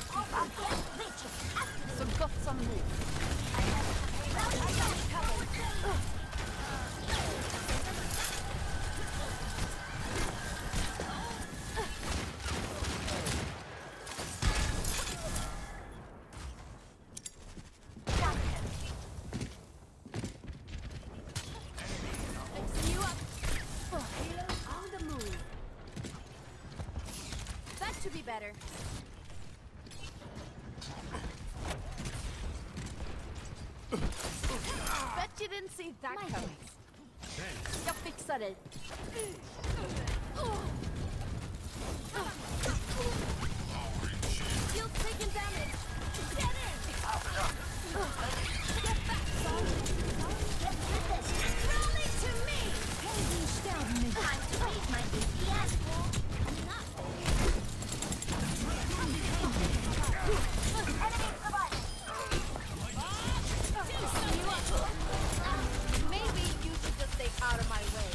Så gott som nu. Fixing you up. On the move. That should be better. Bet you didn't see that coming. Jag fixar dig. You're taking damage. Get in. Get back, son. Rally to me. Helden sterben nicht. Time to meet my DPS. Maybe you should just stay out of my way.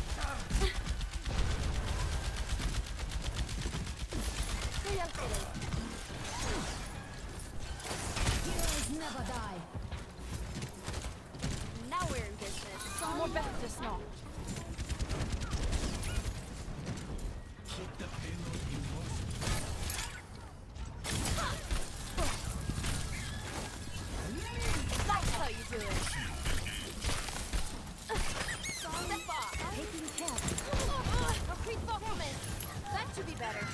Heroes never die. Now we're in business. More bättre snart. Keep the payload in motion. That's how you do it. Step off. Taking care. Retreat performance. That should be better.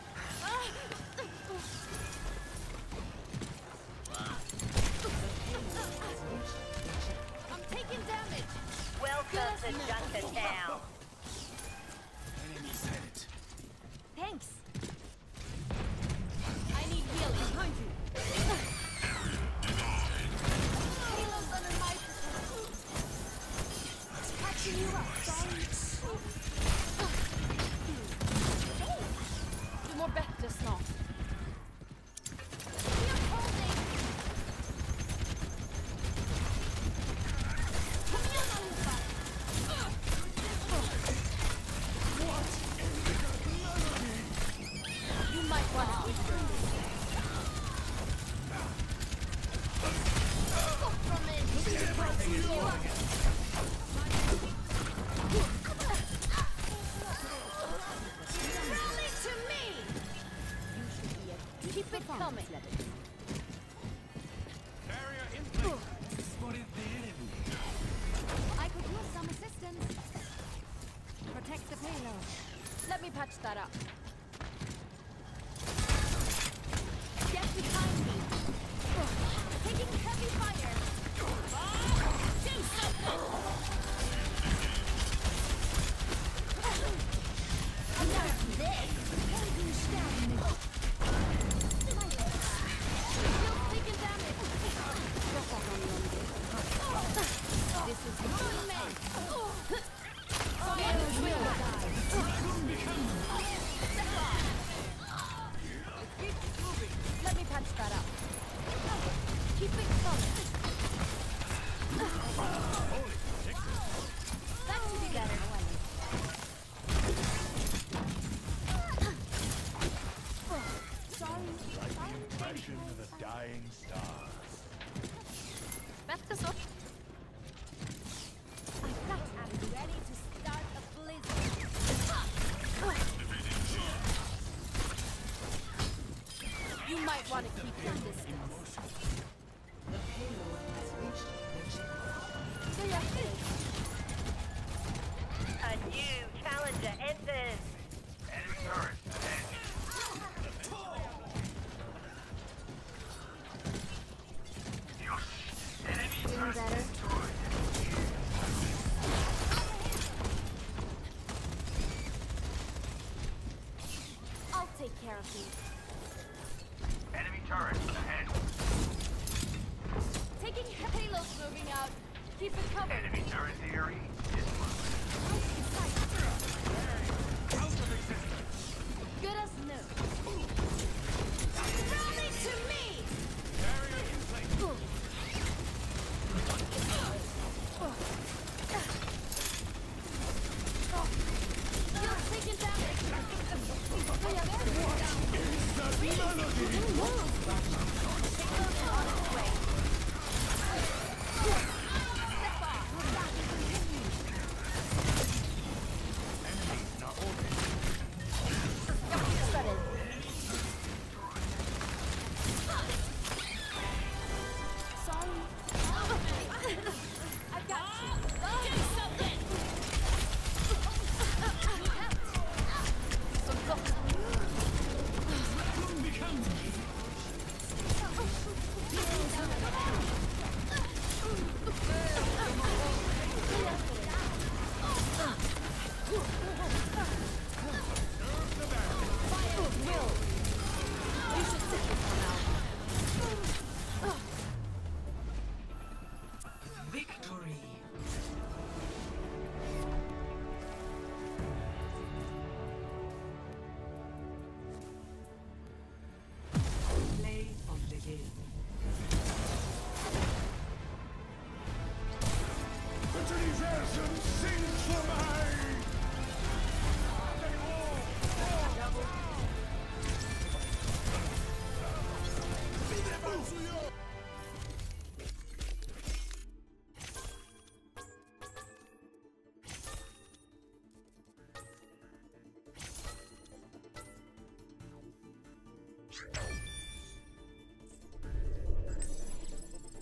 I'm taking damage. Welcome to Junkertown. Enemies at it. Thanks. I need healing. Behind you. Healers under my catching you up, sorry. Du mår bättre snart. You're holding. Kom igen allihopa. You might want to keep your Stop from it. You up. Rally to me. Keep it coming. Barrier in place. Spotted the enemy. I could use some assistance. Protect the payload. Let me patch that up. Get behind me. Taking heavy fire. Do something. Enough of this. Helden sterben nicht. You're taking damage. Drop off on your This is one man. Fire will die. Step off. Keep moving. Let me patch that up. Keep it coming. That should be better. Sorry. Like the impression of the dying stars. Bättre så. I got I'm ready to start a blizzard. You might want to keep your distance. The payload has reached the checkpoint. So yeah, A new challenger enters. Enemy turret ahead. doing better. I'll take care of these. Enemy turret ahead. Taking payloads moving out. Keep it covered. Enemy turret theory is